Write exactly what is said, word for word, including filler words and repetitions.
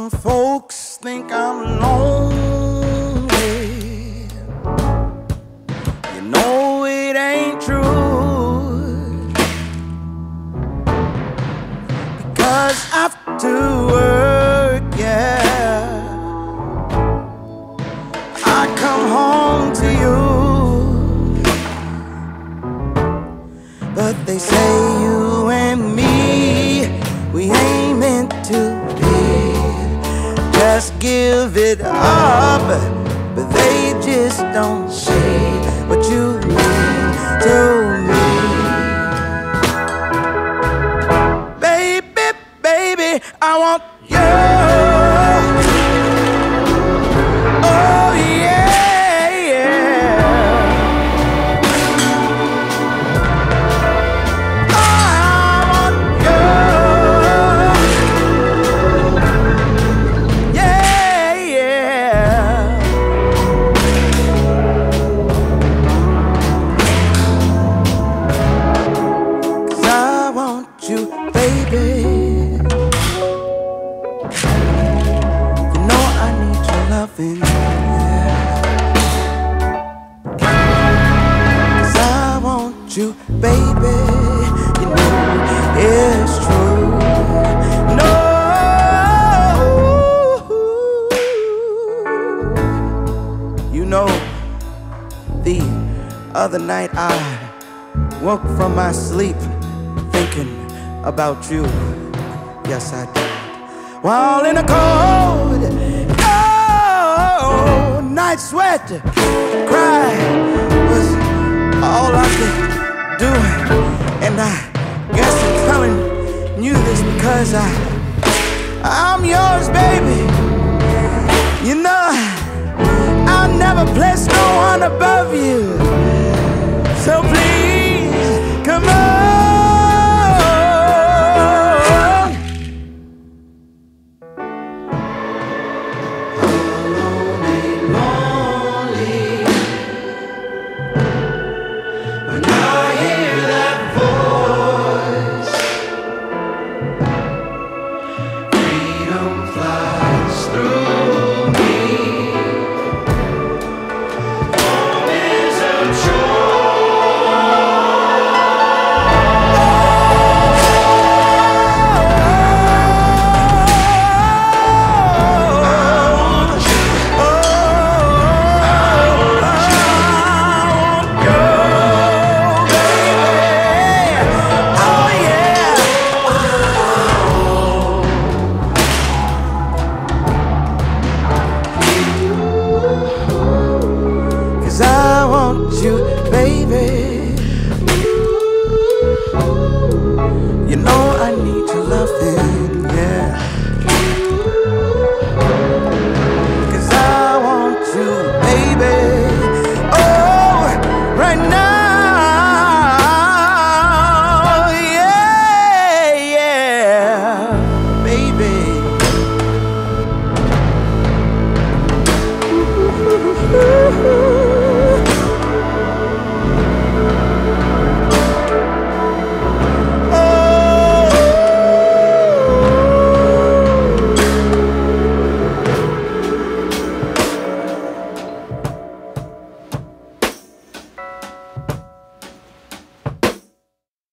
Some folks think I'm lonely. You know it ain't true, because after work, yeah, I come home to you. But they say you and me, we ain't meant to be. Just give it up, but they just don't see what you mean to me. Baby, baby, I want you. Oh yeah, yeah. I want you. Yeah, yeah. 'Cause I want you, baby. You know I need your loving, yeah. 'Cause I want you, baby. You know it's true. No. You know, the other night I woke from my sleep thinking about you. Yes, I did. While in a cold, cold night sweat, cry was all I could do. And I guess I'm telling you this because I, I'm yours, baby. You know, I'll never place no one above you. So please,